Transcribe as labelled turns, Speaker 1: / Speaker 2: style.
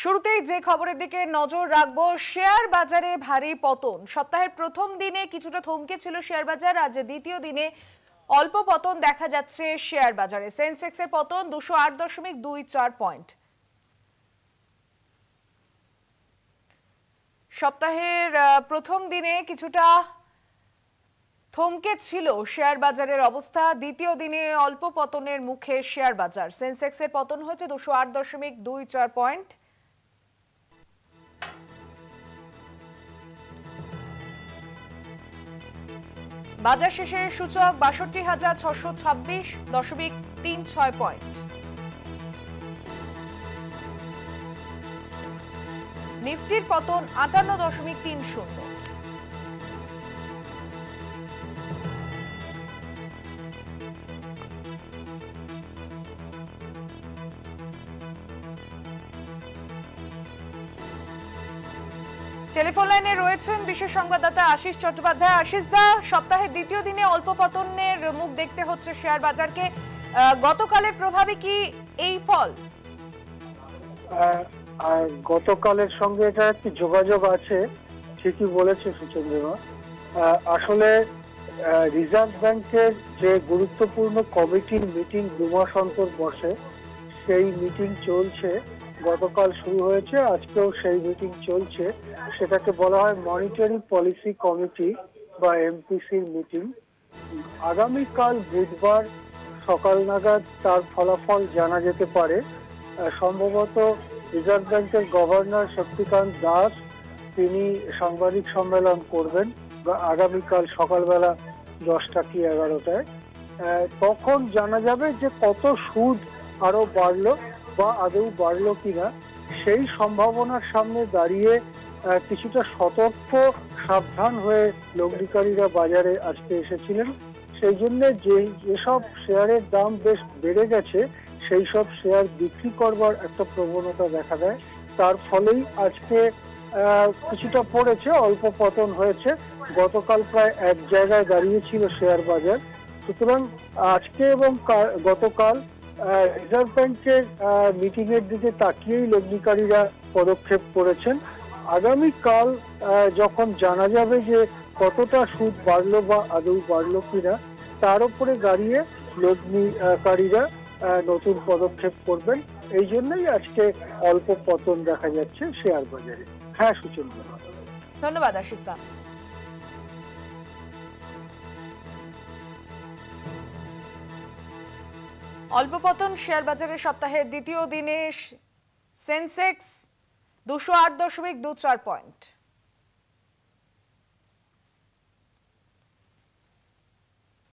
Speaker 1: শুরুতেই যে খবরের দিকে নজর রাখবো, শেয়ার বাজারে ভারী পতন। সপ্তাহের প্রথম দিনে কিছুটা থমকে ছিল শেয়ার বাজার, আজ দ্বিতীয় দিনে অল্প পতন দেখা যাচ্ছে শেয়ার বাজারে। সেন্সেক্সের পতন 208.24 পয়েন্ট। সপ্তাহের প্রথম দিনে কিছুটা থমকে ছিল শেয়ার বাজারের অবস্থা, দ্বিতীয় দিনে অল্প পতনের মুখে শেয়ার বাজার। সেন্সেক্সের পতন হয়েছে 208.24 পয়েন্ট। বাজার শেষে সূচক 62,626.36 পয়েন্ট। নিফটির পতন 58.30। টেলিফোন লাইনে রয়েছেন বিশেষ সংবাদদাতা আশিস চট্টোপাধ্যায়। আশিস দা, সপ্তাহের দ্বিতীয় দিনে অল্প পতনের মুখ দেখতে হচ্ছে শেয়ার বাজারকে, গতকালের প্রভাবে কি এই ফল?
Speaker 2: গতকালের সঙ্গে এটা একটি যোগাযোগ আছে, ঠিকই বলেছে সুচন্দ্রিমা। আসলে রিজার্ভ ব্যাংকের যে গুরুত্বপূর্ণ কমিটির মিটিং 2 মাস অন্তর বসে, সেই মিটিং চলছে। গতকাল শুরু হয়েছে, আজকেও সেই মিটিং চলছে। সেটাকে বলা হয় মনিটারি পলিসি কমিটি বা এমপিসির মিটিং। আগামীকাল বুধবার সকাল নাগাদ তার ফলাফল জানা যেতে পারে। সম্ভবত রিজার্ভ ব্যাংকের গভর্নর শক্তিকান্ত দাস তিনি সাংবাদিক সম্মেলন করবেন আগামীকাল সকালবেলা 10টা কি 11টায়। তখন জানা যাবে যে কত সুদ আরো বাড়লো বা আদৌ বাড়লো কিনা। সেই সম্ভাবনার সামনে দাঁড়িয়ে কিছুটা সতর্ক সাবধান হয়ে লগ্নিকারীরা বাজারে আজকে এসেছিলেন। সেই জন্য যেসব শেয়ারের দাম বেশ বেড়ে গেছে সেই সব শেয়ার বিক্রি করবার একটা প্রবণতা দেখা দেয়। তার ফলেই আজকে কিছুটা পড়েছে, অল্প পতন হয়েছে। গতকাল প্রায় এক জায়গায় দাঁড়িয়েছিল শেয়ার বাজার। সুতরাং আজকে এবং গতকাল রিজার্ভ ব্যাংকের মিটিং এর দিকে তাকিয়েই লগ্নিকারীরা পদক্ষেপ করেছেন। আগামীকাল যখন জানা যাবে যে কতটা সুদ বাড়লো বা আদৌ বাড়লো কিনা, তার উপরে দাঁড়িয়ে লগ্নিকারীরা নতুন পদক্ষেপ করবেন। এই জন্যই আজকে অল্প পতন দেখা যাচ্ছে শেয়ার বাজারে। হ্যাঁ সুচন্দ্রিমা,
Speaker 1: ধন্যবাদ আশিস দা। অল্প পতন শেয়ার বাজারে সপ্তাহের দ্বিতীয় দিনে সেন্সেক্স 208.24 পয়েন্ট।